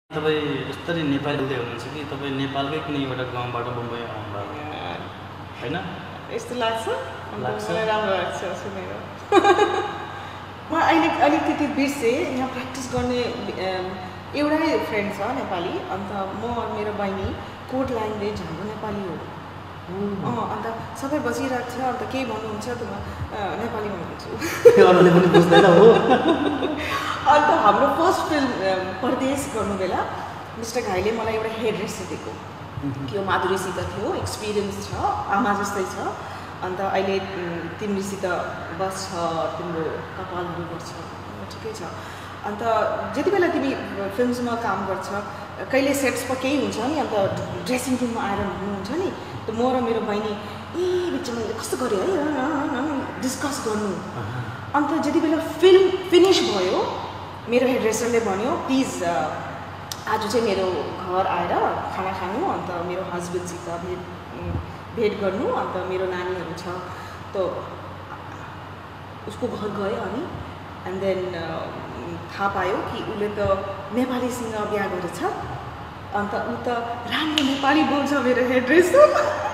तपाईँ यस्तरी नेपाली बोल्दै हुनुहुन्छ कि तपाईँ नेपालकै कुनै एउटा गाउँबाट मुम्बई आउनुभएको होइन? यस्तो लाग्छ? लाग्छ। मलाई राम्रो लाग्छ सुनेर। म अहिले अलिकति बिर्सेँ, यहाँ प्र्याक्टिस गर्ने एउटै फ्रेन्ड छ नेपाली, अन्त म मेरो बहिनी कोड ल्याङ्ग्वेज हाम्रो नेपाली हो। अन्त सबै बसिरहेको छ, अन्त केही भन्नुहुन्छ त म नेपालीमा भन्छु। अरूले पनि बुझ्दैन हो। अन्त हाम्रो फर्स्ट फिल्म परदेश गर्नु बेला मिस्टर घाइले मलाई एउटा हेयर ड्रेस दिएको कि यो माधुरीसित थियो, एक्सपिरियन्स छ, आमा जस्तै छ, अन्त अहिले तिमीसित बस्छ, तिम्रो कपालहरू गर्छ, ठिकै छ। अन्त जति बेला तिमी फिल्ममा काम गर्छ, कहिले सेट्समा केही हुन्छ नि, अन्त ड्रेसिङ रुममा आएर हुनुहुन्छ नि, त म र मेरो बहिनी बिचमा कस्तो गऱ्यो है डिस्कस गर्नु। अन्त जति बेला फिल्म फिनिस भयो, मेरो हेयर ड्रेसरले भन्यो प्लिज आज चाहिँ मेरो घर आएर खाना खानु, अन्त मेरो हस्बेन्डसित भेट गर्नु, अन्त मेरो नानीहरू छ, त उसको घर गयो अनि एन्ड देन थाहा पायो कि उसले त नेपालीसँग बिहा गरेछ, अन्त ऊ त राम्रो नेपाली बोल्छ मेरो हेयर ड्रेसर।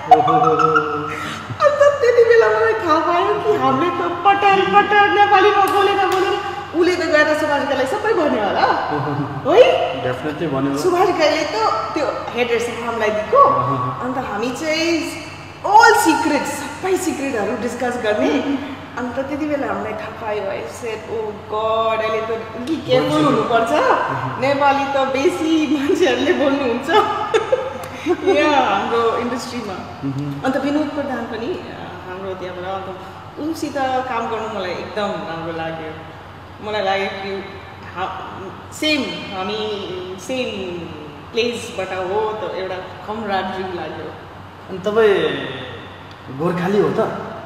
अन्त त्यति बेला मलाई थाहा पायो कि हामीले त पटर नेपालीमा बोलेर उसले त गएर सुभाष घाइलाई सबै भन्यो होला है। डेफिनेटली भन्यो। सुभाष घाइले त त्यो हेयर ड्रेसर हामीलाई दिएको, अन्त हामी चाहिँ अल सिक्रेट सबै सिक्रेटहरू डिस्कस गर्ने। अन्त त्यति बेला हामीलाई थाहा पायो है, सेट ओ गड अहिले त कि केयरफुल हुनुपर्छ, नेपाली त बेसी मान्छेहरूले बोल्नुहुन्छ यहाँ हाम्रो इन्डस्ट्रीमा। अन्त विनोद प्रधान पनि हाम्रो त्यहाँबाट, अन्त उनसित काम गर्नु मलाई एकदम राम्रो लाग्यो। मलाई लाग्यो कि हामी सेम प्लेसबाट हो, त एउटा कमराडरी लाग्यो। अनि तपाईँ गोर्खाली हो त?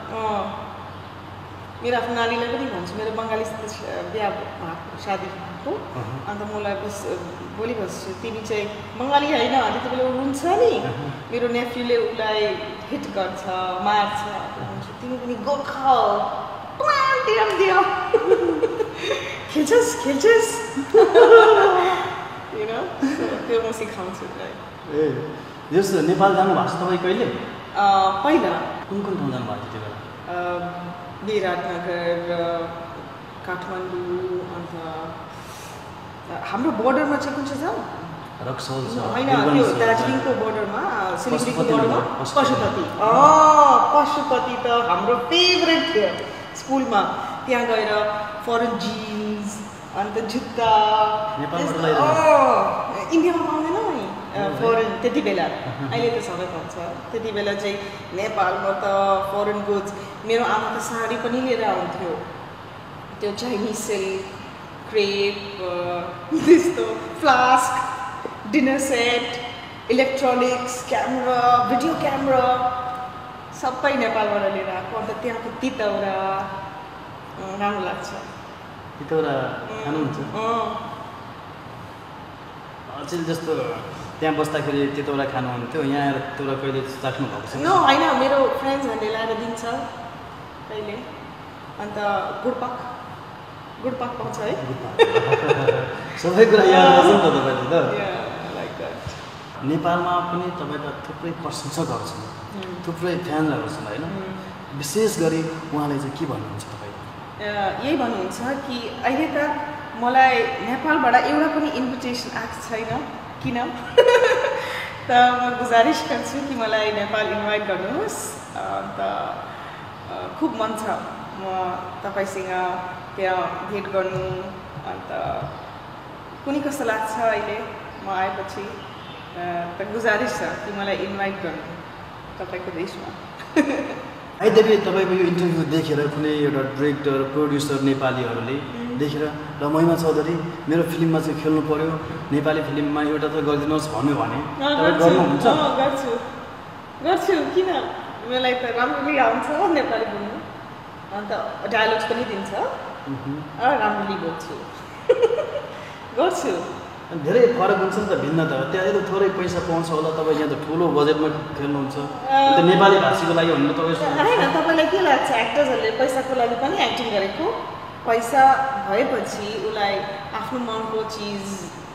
मेरो आफ्नो नानीलाई पनि भन्छु, मेरो बङ्गालीसित बिहा भएको शादी भएको, अन्त मलाई बोलिबस्छु तिमी चाहिँ बङ्गाली होइन, त्यति बेला ऊ रुन्छ नि, मेरो नेफ्यूले उसलाई हिट गर्छ, मार्छ, भन्छु तिमी पनि गोर्खा हो, खेल्छस् त्यो म सिकाउँछु। ए जस्तो नेपाल जानु भएको छ तपाईँ कहिले? पहिला कुन ठाउँ जानुभएको थियो त्यो बेला? विराटनगर, काठमाडौँ, अन्त हाम्रो बोर्डरमा चाहिँ कुन चाहिँ छ? रक्सौल छ होइन, त्यो दार्जिलिङको बोर्डरमा, सिलगढीको बोर्डरमा पशुपति त हाम्रो फेभरेट थियो स्कुलमा। त्यहाँ गएर फरेन जिन्स, अन्त जुत्ता इन्डियामा पाउँदैन नि फरेन त्यति बेला, अहिले त सबै पाउँछ। त्यति बेला चाहिँ नेपालमा त फरेन गुड्स, मेरो आमा त साडी पनि लिएर आउँथ्यो, त्यो चाइनिज सिल्क, क्रेप, त्यस्तो flask, dinner set, electronics, camera, video camera सबै नेपालबाट लिएर आएको। अन्त त्यहाँको तितौरा राम्रो लाग्छ। तितौरा खानुहुन्छ? अचेल जस्तो त्यहाँ बस्दाखेरि तितौरा खानुहुन्थ्यो, यहाँ आएर तितौरा कहिले चाख्नु भएको छ? होइन, मेरो फ्रेन्ड्सहरूले ल्याएर दिन्छ कहिले। अन्त गुडपाक पाउँछ है। सबै कुरा याद गर्छ नि त तपाईँले त। Like that. नेपालमा पनि तपाईँका थुप्रै प्रशंसकहरू छन्, थुप्रै फ्यानहरू छन् होइन? विशेष गरी उहाँले चाहिँ के भन्नुहुन्छ तपाईँ? यही भन्नुहुन्छ कि अहिले त मलाई नेपालबाट एउटा पनि इन्भिटेसन आएको छैन, किन? त म गुजारिस गर्छु कि मलाई नेपाल इन्भाइट गर्नुहोस्। अन्त खुब मन छ म तपाईँसँग त्यहाँ भेट गर्नु। अन्त कुनै कस्तो लाग्छ अहिले म आएपछि, त गुजारिस छ कि मलाई इन्भाइट गर्नु तपाईँको देशमा। यद्यपि तपाईँको यो इन्टरभ्यू देखेर कुनै एउटा डिरेक्टर, प्रड्युसर नेपालीहरूले देखेर र महिमा चौधरी मेरो फिल्ममा चाहिँ खेल्नु पर्यो, नेपाली फिल्ममा एउटा त गरिदिनुहोस् भन्यो भने गर्नुहुन्छ? गर्छु, किन? मलाई त राम्ररी आउँछ नेपाली बोल्नु, अन्त डायलग्स पनि दिन्छ, राम्ररी बोल्छु, गर्छु। धेरै फरक हुन्छ नि त, भिन्नता। त्यहाँ यता थोरै पैसा पाउँछ होला, तपाईँ यहाँ त ठुलो बजेटमा खेल्नुहुन्छ, नेपाली भाषीको लागि भन्नु तपाईँ होइन। तपाईँलाई के लाग्छ एक्टर्सहरूले पैसाको लागि पनि एक्टिङ गरेको? पैसा भएपछि उसलाई आफ्नो मनको चिज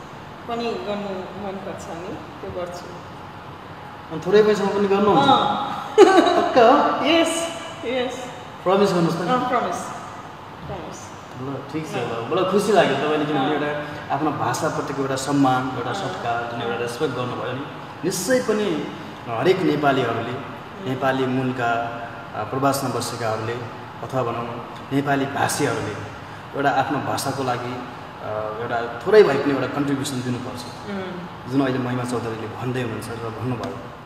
पनि गर्नु मन पर्छ नि त्यो गर्छु अनि थोरै पैसामा पनि गर्नुहुन्छ पक्का हो यस यस प्रमिस गर्नुहोस् त प्रमिस ल ठिक छ ल मलाई खुसी लाग्यो तपाईँले किनभने एउटा आफ्नो भाषाप्रतिको एउटा सम्मान एउटा सत्कार जुन एउटा रेस्पेक्ट गर्नुभयो नि निश्चय पनि हरेक नेपालीहरूले नेपाली मूलका प्रवासमा बसेकाहरूले अथवा भनौँ नेपाली भाषीहरूले एउटा आफ्नो भाषाको लागि एउटा थोरै भए पनि एउटा कन्ट्रिब्युसन दिनुपर्छ जुन अहिले महिमा चौधरीले भन्दै हुनुहुन्छ र भन्नुभयो